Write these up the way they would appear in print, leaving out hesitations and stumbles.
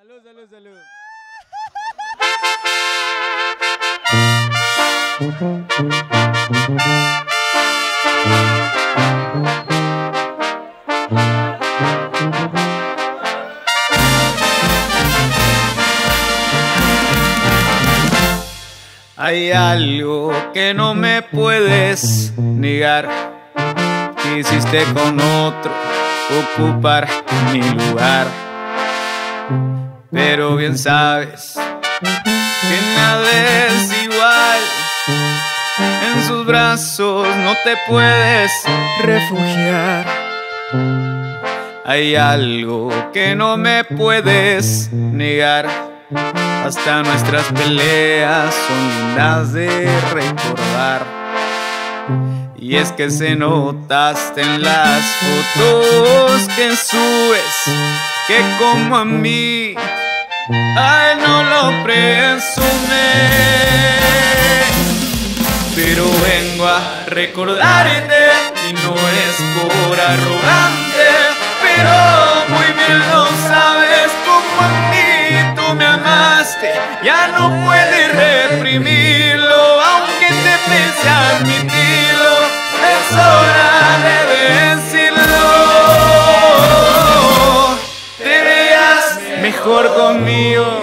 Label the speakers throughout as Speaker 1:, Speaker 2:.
Speaker 1: Salud, salud, salud.
Speaker 2: Hay algo que no me puedes negar. Quisiste con otro ocupar mi lugar, pero bien sabes que nada es igual. En sus brazos no te puedes refugiar. Hay algo que no me puedes negar. Hasta nuestras peleas son lindas de recordar. Y es que se notaste en las fotos que subes que como a mí a él no lo presume. Pero vengo a recordarte y no es por arrogante, pero muy bien lo sabes como a mí tú me amaste. Ya no puedes reprimirlo, aunque te pese admitirlo, es hora de decirlo. Te veas mejor conmigo.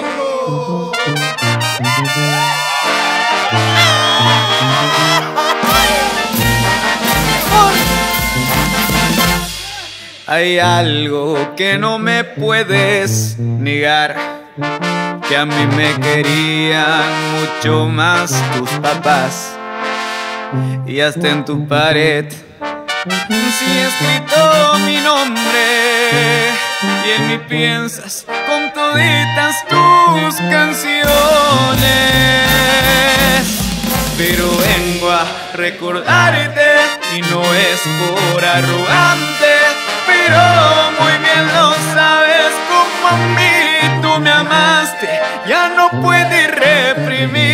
Speaker 2: Hay algo que no me puedes negar, que a mí me querían mucho más tus papás. Y hasta en tu pared sí he escrito mi nombre, y en mí piensas con toditas tus canciones. Pero vengo a recordarte y no es por arrogante, pero muy bien lo sabes como a mí tú me amaste. Ya no puedes reprimir.